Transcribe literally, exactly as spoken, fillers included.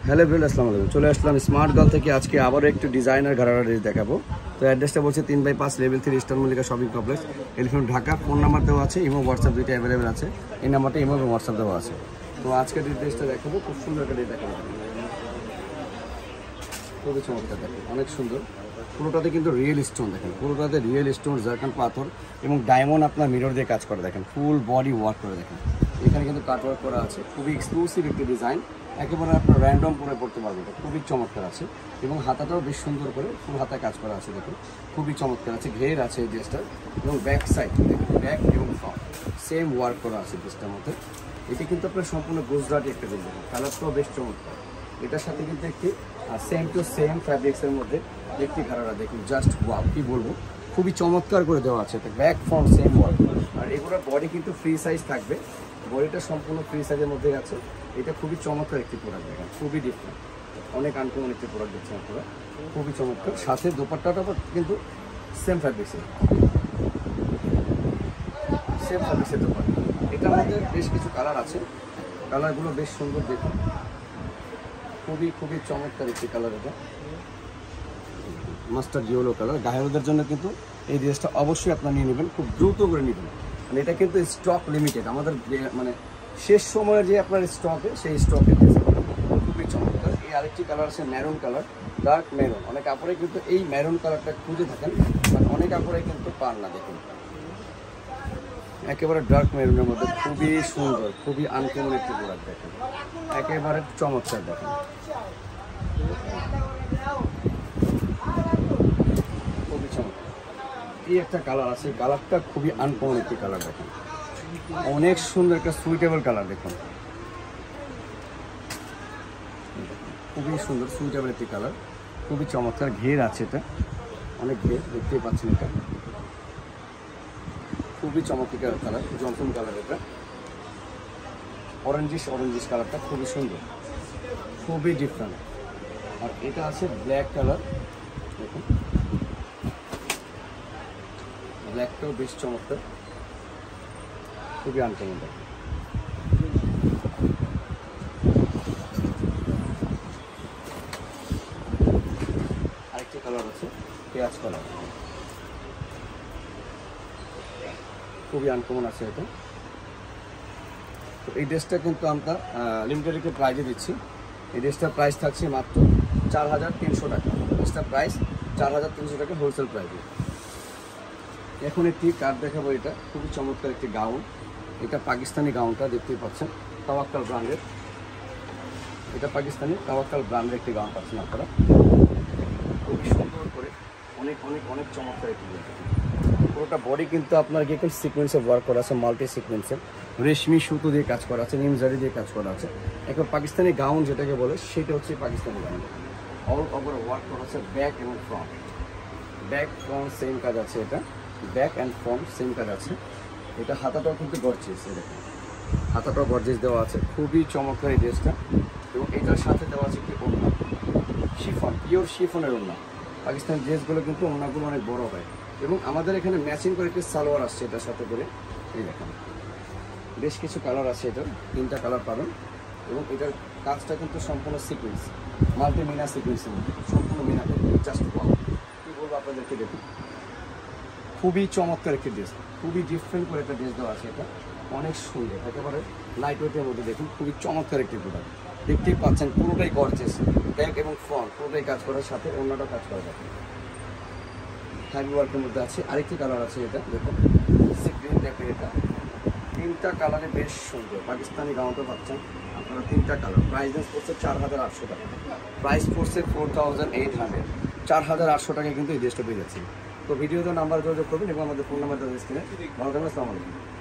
Hello everyone, আসসালামু আলাইকুম। চলে আসলাম স্মার্ট গার্ল থেকে। আজকে আবারও একটু ডিজাইনার ঘাড়া ড্রেস দেখাবো। তো অ্যাড্রেসটা বলছে তিন বাই পাঁচ level three star Mallika shopping complex, elephant, Dhaka. Phone number দেওয়া আছে, ইমো হোয়াটসঅ্যাপ দুইটা অ্যাভেলেবেল আছে। এই নাম্বারটা ইমো এবং হোয়াটসঅ্যাপ দেওয়া আছে। তো আজকে যে ড্রেসটা দেখাবো, খুব সুন্দর একটা ড্রেস দেখাবো, খুবই চমৎকার, দেখেন অনেক সুন্দর। পুরোটাতে কিন্তু রিয়েল স্টোন, দেখেন পুরোটাতে রিয়েল স্টোন, জারকান পাথর এবং ডায়মন্ড আপনার মিরর দিয়ে কাজ করে, দেখেন ফুল বডি ওয়ার্ক করে, দেখেন এখানে কিন্তু কাট ওয়ার্ক করা আছে। খুবই এক্সক্লুসিভ একটি ডিজাইন, একেবারে আপনার র্যান্ডম পরে পড়তে পারবেন, এটা খুবই চমৎকার আছে। এবং হাতাটাও বেশ সুন্দর করে ফুল হাতা কাজ করা আছে, দেখুন খুবই চমৎকার আছে। ঘের আছে এই ড্রেসটার, এবং ব্যাক সাইড দেখুন, ব্যাক এবং ফ্রন্ট সেম ওয়ার্ক করা আছে ড্রেসটার মধ্যে। এটি কিন্তু আপনার সম্পূর্ণ গুজরাটি একটা ড্রেস, দেখুন কালারটাও বেশ চমৎকার। এটার সাথে কিন্তু একটি সেম টু সেম ফ্যাব্রিক্সের মধ্যে একটি ঘাড়া, দেখুন জাস্ট ওয়াও, কি বলবো, খুবই চমৎকার করে দেওয়া আছে। Back front same work. আর এগুলোর বডি কিন্তু ফ্রি সাইজ থাকবে, বডিটা সম্পূর্ণ ফ্রি সাইজের মধ্যে আছে। এটা খুবই চমৎকার একটি প্রোডাক্ট, দেখেন খুবই ডিফারেন্ট, অনেক আনকমন একটি প্রোডাক্ট দিচ্ছেন আপনারা, খুবই চমৎকার। সাথে দোপাট্টাটা কিন্তু সেম ফ্যাব্রিক্সের, সেম ফ্যাব্রিক্সের দোপাট্টা। এটার মধ্যে বেশ কিছু কালার আছে, কালারগুলো বেশ সুন্দর, দেখুন খুবই খুবই চমৎকার একটি কালার। এটা মাস্টার্ড ইয়েলো কালার। গায়ের জন্য কিন্তু এই ড্রেসটা অবশ্যই আপনারা নিয়ে নেবেন, খুব দ্রুত করে নেবেন, মানে এটা কিন্তু স্টক লিমিটেড, আমাদের মানে শেষ সময়ের যে আপনার স্টকে, সেই স্টকের ড্রেস খুবই চমৎকার। এই আরেকটি কালার আছে ম্যারুন কালার, ডার্ক মেরুন। অনেক কাপড়ে কিন্তু এই ম্যারুন কালারটা খুঁজে থাকেন, মানে অনেক কাপড়ে কিন্তু পান না, দেখুন একেবারে ডার্ক মেরুনের মধ্যে খুবই সুন্দর, খুবই আনকমন একটি প্রোডাক্ট, দেখেন একেবারে চমৎকার। দেখেন খুবই চমৎকার। এই একটা কালার আছে, কালারটা খুবই আনকমন একটি কালার, দেখেন অনেক সুন্দর একটা সুইটেবল কালার, দেখুন খুবই সুন্দর সুইটেবল একটি কালার, খুবই চমৎকার। ঘের আছে, এটা অনেক ঘের দেখতেই পাচ্ছেন, এটা খুবই চমৎকার কালার, জনসন কালার। এটা অরেঞ্জিশ অরেঞ্জিশ কালারটা খুবই সুন্দর, খুবই ডিফারেন্ট। আর এটা আছে ব্ল্যাক কালার, দেখুন ব্ল্যাকটাও বেশ চমৎকার, খুবই আনকমন। আরেকটি কালার আছে পেঁয়াজ কালার, খুবই আনকমন আছে এটা। তো এই ড্রেসটা কিন্তু আমরা লিমিটেড একটি প্রাইজে দিচ্ছি। এই ড্রেসটার প্রাইস থাকছে মাত্র চার হাজার তিনশো টাকা। ড্রেসটার প্রাইস চার হাজার তিনশো টাকা হোলসেল প্রাইজে। এখন একটি কার্ড দেখাবো, এটা খুবই চমৎকার একটি গাউন। এটা পাকিস্তানি গাউনটা দেখতেই পাচ্ছেন, তাওয়াক্কাল ব্র্যান্ডের। এটা পাকিস্তানি তাওয়াক্কাল ব্র্যান্ডের একটি গাউন পাচ্ছেন আপনারা, খুবই সুন্দর করে, অনেক অনেক অনেক চমৎকার একটি। পুরোটা বডি কিন্তু আপনার গিয়ে সিকোয়েন্সে ওয়ার্ক করা আছে, মাল্টি সিকোয়েন্সের রেশমি সুতো দিয়ে কাজ করা আছে, নিমজারি দিয়ে কাজ করা আছে। এখন পাকিস্তানি গাউন যেটাকে বলে, সেটা হচ্ছে Pakistani gown. All over work করা আছে, ব্যাক এবং ফ্রন্ট, ব্যাক ফ্রন্ট সেম কাজ আছে। এটা ব্যাক অ্যান্ড ফ্রন্ট সেম কাজ আছে। এটা হাতাটাও কিন্তু গর্জিয়াস, দেখুন হাতাটাও গর্জিয়াস দেওয়া আছে, খুবই চমৎকার এই ড্রেসটা। এবং এটার সাথে দেওয়া আছে কি ওড়না, শিফন, পিওর শিফনের ওড়না। পাকিস্তানি ড্রেসগুলো কিন্তু ওড়নাগুলো অনেক বড় হয়। এবং আমাদের এখানে ম্যাচিং করে একটি সালোয়ার আসছে এটার সাথে করে, এই দেখেন বেশ কিছু কালার আছে, এটার তিনটা কালার পাবেন। এবং এটার কাজটা কিন্তু সম্পূর্ণ সিকুয়েন্স, মাল্টি মিনা সিকুয়েন্সের মধ্যে, সম্পূর্ণ মিনা, জাস্ট ওয়াও, কী বলবো আপনাদেরকে, দেখুন খুবই চমৎকার একটি ড্রেস, খুবই ডিফারেন্ট করে একটা ড্রেস দেওয়া আছে। এটা অনেক সুন্দর, একেবারে লাইট ওয়েটের মধ্যে, দেখুন খুবই চমৎকার একটি প্রোডাক্ট। দেখতেই পাচ্ছেন পুরোটাই গর্জিয়াস, ব্যাক এবং ফ্রন্ট পুরোটাই কাজ করার সাথে অন্যটা কাজ করা যাবে, হ্যাভি ওয়ার্কের মধ্যে আছে। আরেকটি কালার আছে, এটা দেখুন সি গ্রিন টাইপের। এটা তিনটা কালারে বেশ সুন্দর, পাকিস্তানি গাউনটা পাচ্ছেন আপনারা তিনটা কালার। প্রাইস পড়ছে চার হাজার আটশো টাকা, প্রাইস পড়ছে ফোর থাউজেন্ড এইট হান্ড্রেড চার হাজার আটশো টাকায় কিন্তু এই ড্রেসটা পেয়ে যাচ্ছি। তো ভিডিওতে নাম্বার যোগাযোগ করবেন এবং আমাদের ফোন নাম্বারটা স্ক্রিনে। ভালো থাকবেন, আসসালামু আলাইকুম।